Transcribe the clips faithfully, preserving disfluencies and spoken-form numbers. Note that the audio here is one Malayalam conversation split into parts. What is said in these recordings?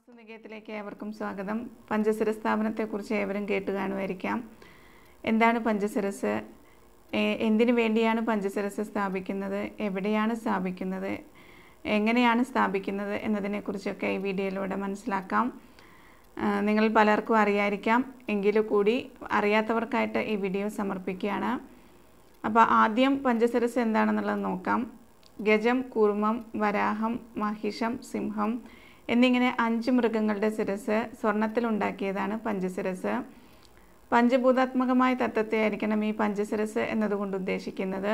വാസ്തുനികേയത്തിലേക്ക് ഏവർക്കും സ്വാഗതം. പഞ്ചസര സ്ഥാപനത്തെക്കുറിച്ച് ഏവരും കേട്ട് കാണുമായിരിക്കാം. എന്താണ് പഞ്ചസരസ്, എന്തിനു വേണ്ടിയാണ് പഞ്ചസരസ് സ്ഥാപിക്കുന്നത്, എവിടെയാണ് സ്ഥാപിക്കുന്നത്, എങ്ങനെയാണ് സ്ഥാപിക്കുന്നത് എന്നതിനെക്കുറിച്ചൊക്കെ ഈ വീഡിയോയിലൂടെ മനസ്സിലാക്കാം. നിങ്ങൾ പലർക്കും അറിയായിരിക്കാം, എങ്കിലും കൂടി അറിയാത്തവർക്കായിട്ട് ഈ വീഡിയോ സമർപ്പിക്കുകയാണ്. അപ്പോൾ ആദ്യം പഞ്ചസരസ് എന്താണെന്നുള്ളത് നോക്കാം. ഗജം, കൂർമ്മം, വരാഹം, മഹിഷം, സിംഹം എന്നിങ്ങനെ അഞ്ച് മൃഗങ്ങളുടെ ശിരസ് സ്വർണത്തിലുണ്ടാക്കിയതാണ് പഞ്ചശിരസ്. പഞ്ചഭൂതാത്മകമായ തത്വത്തെ ആയിരിക്കണം ഈ പഞ്ചശിരസ് എന്നതുകൊണ്ട് ഉദ്ദേശിക്കുന്നത്.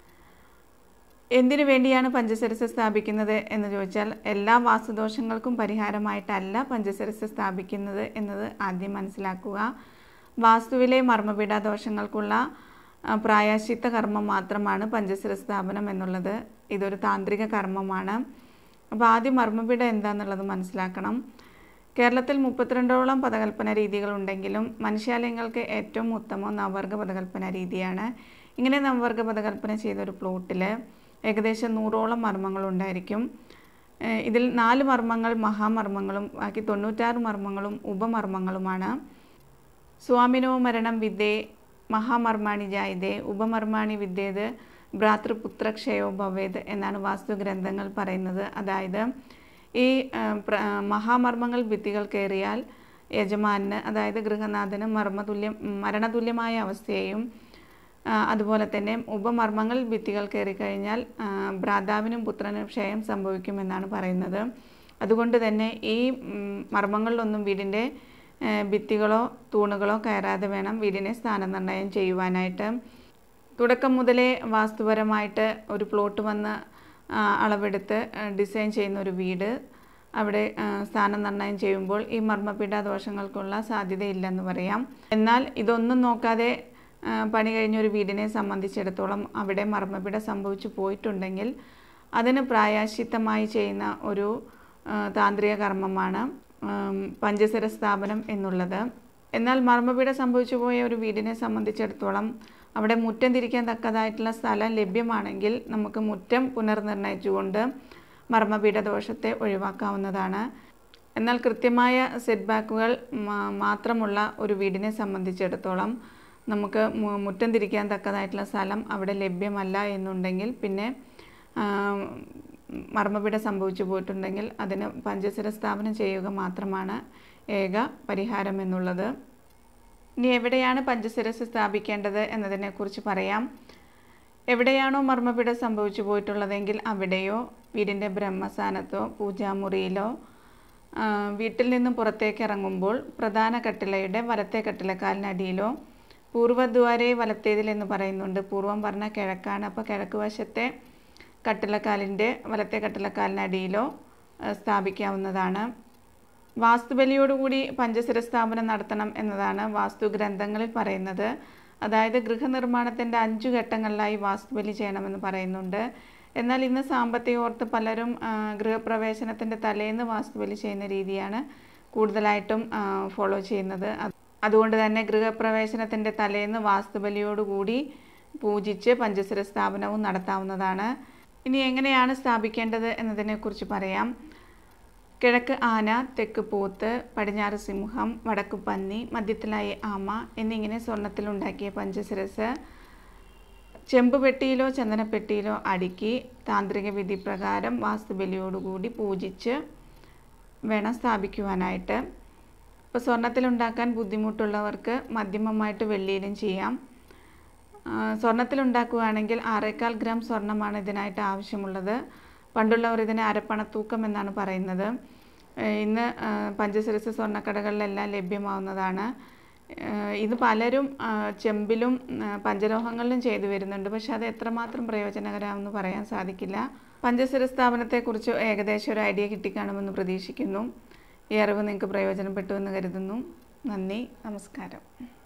എന്തിനു വേണ്ടിയാണ് പഞ്ചശിരസ് സ്ഥാപിക്കുന്നത് എന്ന് ചോദിച്ചാൽ, എല്ലാ വാസ്തുദോഷങ്ങൾക്കും പരിഹാരമായിട്ടല്ല പഞ്ചശിരസ് സ്ഥാപിക്കുന്നത് എന്നത് ആദ്യം മനസ്സിലാക്കുക. വാസ്തുവിലെ മർമ്മപീഠ ദോഷങ്ങൾക്കുള്ള പ്രായശ്ചിത്ത കർമ്മം മാത്രമാണ് പഞ്ചശിര സ്ഥാപനം എന്നുള്ളത്. ഇതൊരു താന്ത്രിക കർമ്മമാണ്. അപ്പോൾ ആദ്യം മർമ്മപീഠം എന്താണെന്നുള്ളത് മനസ്സിലാക്കണം. കേരളത്തിൽ മുപ്പത്തിരണ്ടോളം പദകൽപ്പന രീതികളുണ്ടെങ്കിലും മനുഷ്യാലയങ്ങൾക്ക് ഏറ്റവും ഉത്തമം നവവർഗ പദകൽപ്പന രീതിയാണ്. ഇങ്ങനെ നവവർഗ പദകൽപ്പന ചെയ്തൊരു പ്ലോട്ടിൽ ഏകദേശം നൂറോളം മർമ്മങ്ങളുണ്ടായിരിക്കും. ഇതിൽ നാല് മർമ്മങ്ങൾ മഹാമർമ്മങ്ങളും ബാക്കി തൊണ്ണൂറ്റാറ് മർമ്മങ്ങളും ഉപമർമ്മങ്ങളുമാണ്. സ്വാമിനോ മരണം വിദ്യേ മഹാമർമാണി ജായതേ ഉപമർമാണി വിദ്യേത് ഭ്രാതൃപുത്രക്ഷയോ ഭവേത് എന്നാണ് വാസ്തുഗ്രന്ഥങ്ങൾ പറയുന്നത്. അതായത് ഈ മഹാമർമ്മങ്ങൾ ഭിത്തികൾ കയറിയാൽ യജമാനന്, അതായത് ഗൃഹനാഥന് മർമ്മതുല്യം മരണതുല്യമായ അവസ്ഥയെയും അതുപോലെ തന്നെ ഉപമർമ്മങ്ങൾ ഭിത്തികൾ കയറിക്കഴിഞ്ഞാൽ ഭ്രാതാവിനും പുത്രനും ക്ഷയം സംഭവിക്കുമെന്നാണ് പറയുന്നത്. അതുകൊണ്ട് തന്നെ ഈ മർമ്മങ്ങളിലൊന്നും വീടിൻ്റെ ഭിത്തികളോ തൂണുകളോ കയറാതെ വേണം വീടിനെ സ്ഥാനനിർണ്ണയം ചെയ്യുവാനായിട്ട്. തുടക്കം മുതലേ വാസ്തുപരമായിട്ട് ഒരു പ്ലോട്ട് വന്ന് അളവെടുത്ത് ഡിസൈൻ ചെയ്യുന്ന ഒരു വീട് അവിടെ സ്ഥാനനിർണ്ണയം ചെയ്യുമ്പോൾ ഈ മർമ്മപീഠ ദോഷങ്ങൾക്കുള്ള സാധ്യതയില്ലെന്ന് പറയാം. എന്നാൽ ഇതൊന്നും നോക്കാതെ പണി കഴിഞ്ഞ ഒരു വീടിനെ സംബന്ധിച്ചിടത്തോളം അവിടെ മർമ്മപീഠ സംഭവിച്ചു പോയിട്ടുണ്ടെങ്കിൽ അതിന് പ്രായശ്ചിത്തമായി ചെയ്യുന്ന ഒരു താന്ത്രിക കർമ്മമാണ് പഞ്ചസര സ്ഥാപനം എന്നുള്ളത്. എന്നാൽ മർമ്മപീഠ സംഭവിച്ചു പോയ ഒരു വീടിനെ സംബന്ധിച്ചിടത്തോളം അവിടെ മുറ്റം തിരിക്കാൻ തക്കതായിട്ടുള്ള സ്ഥലം ലഭ്യമാണെങ്കിൽ നമുക്ക് മുറ്റം പുനർനിർണയിച്ചുകൊണ്ട് മർമ്മപീഠ ദോഷത്തെ ഒഴിവാക്കാവുന്നതാണ്. എന്നാൽ കൃത്യമായ സെറ്റ് ബാക്കുകൾ മാത്രമുള്ള ഒരു വീടിനെ സംബന്ധിച്ചിടത്തോളം നമുക്ക് മുറ്റം തിരിക്കാൻ തക്കതായിട്ടുള്ള സ്ഥലം അവിടെ ലഭ്യമല്ല എന്നുണ്ടെങ്കിൽ പിന്നെ മർമ്മപീഠ സംഭവിച്ചു പോയിട്ടുണ്ടെങ്കിൽ അതിന് പഞ്ചസര സ്ഥാപനം ചെയ്യുക മാത്രമാണ് ഏക പരിഹാരം എന്നുള്ളത്. ഇനി എവിടെയാണ് പഞ്ചശിരസ് സ്ഥാപിക്കേണ്ടത് എന്നതിനെക്കുറിച്ച് പറയാം. എവിടെയാണോ മർമ്മപീഠ സംഭവിച്ചു പോയിട്ടുള്ളതെങ്കിൽ അവിടെയോ വീടിൻ്റെ ബ്രഹ്മസ്ഥാനത്തോ പൂജാമുറിയിലോ വീട്ടിൽ നിന്നും പുറത്തേക്ക് ഇറങ്ങുമ്പോൾ പ്രധാന കട്ടിലയുടെ വലത്തെ കട്ടിലക്കാലിനടിയിലോ പൂർവ്വദ്വാരേ വലത്തേതിൽ എന്ന് പറയുന്നുണ്ട്. പൂർവ്വം പറഞ്ഞ കിഴക്കാണ്. അപ്പോൾ കിഴക്ക് വശത്തെ കട്ടിലക്കാലിൻ്റെ വലത്തെ കട്ടിലക്കാലിനടിയിലോ സ്ഥാപിക്കാവുന്നതാണ്. വാസ്തുബലിയോടുകൂടി പഞ്ചശിര സ്ഥാപനം നടത്തണം എന്നതാണ് വാസ്തുഗ്രന്ഥങ്ങളിൽ പറയുന്നത്. അതായത് ഗൃഹനിർമ്മാണത്തിൻ്റെ അഞ്ചു ഘട്ടങ്ങളിലായി വാസ്തുബലി ചെയ്യണമെന്ന് പറയുന്നുണ്ട്. എന്നാൽ ഇന്ന് സാമ്പത്തിക ഓർത്ത് പലരും ഗൃഹപ്രവേശനത്തിൻ്റെ തലേന്ന് വാസ്തുബലി ചെയ്യുന്ന രീതിയാണ് കൂടുതലായിട്ടും ഫോളോ ചെയ്യുന്നത്. അതുകൊണ്ട് തന്നെ ഗൃഹപ്രവേശനത്തിൻ്റെ തലേന്ന് വാസ്തുബലിയോടുകൂടി പൂജിച്ച് പഞ്ചശിര സ്ഥാപനവും നടത്താവുന്നതാണ്. ഇനി എങ്ങനെയാണ് സ്ഥാപിക്കേണ്ടത് എന്നതിനെക്കുറിച്ച് പറയാം. കിഴക്ക് ആന, തെക്ക് പോത്ത്, പടിഞ്ഞാറ് സിംഹം, വടക്ക് പന്നി, മധ്യത്തിലായി ആമ എന്നിങ്ങനെ സ്വർണത്തിലുണ്ടാക്കിയ പഞ്ചശിരസ് ചെമ്പുപെട്ടിയിലോ ചന്ദനപ്പെട്ടിയിലോ അടുക്കി താന്ത്രിക വിധി പ്രകാരം വാസ്തുബലിയോടുകൂടി പൂജിച്ച് വേണം സ്ഥാപിക്കുവാനായിട്ട്. ഇപ്പോൾ സ്വർണത്തിലുണ്ടാക്കാൻ ബുദ്ധിമുട്ടുള്ളവർക്ക് മധ്യമമായിട്ട് വെള്ളിയിലും ചെയ്യാം. സ്വർണത്തിലുണ്ടാക്കുകയാണെങ്കിൽ ആറേകാൽ ഗ്രാം സ്വർണ്ണമാണ് ഇതിനായിട്ട് ആവശ്യമുള്ളത്. പണ്ടുള്ളവർ ഇതിനെ അരപ്പണത്തൂക്കം എന്നാണ് പറയുന്നത്. ഇന്ന് പഞ്ചശിരസ് സ്വർണ്ണക്കടകളിലെല്ലാം ലഭ്യമാവുന്നതാണ്. ഇത് പലരും ചെമ്പിലും പഞ്ചലോഹങ്ങളിലും ചെയ്തു വരുന്നുണ്ട്. പക്ഷെ അത് എത്രമാത്രം പ്രയോജനകരമാണെന്ന് പറയാൻ സാധിക്കില്ല. പഞ്ചശിര സ്ഥാപനത്തെക്കുറിച്ച് ഏകദേശം ഒരു ഐഡിയ കിട്ടിക്കാണുമെന്ന് പ്രതീക്ഷിക്കുന്നു. ഈ അറിവ് നിങ്ങൾക്ക് പ്രയോജനപ്പെട്ടു എന്ന് കരുതുന്നു. നന്ദി, നമസ്കാരം.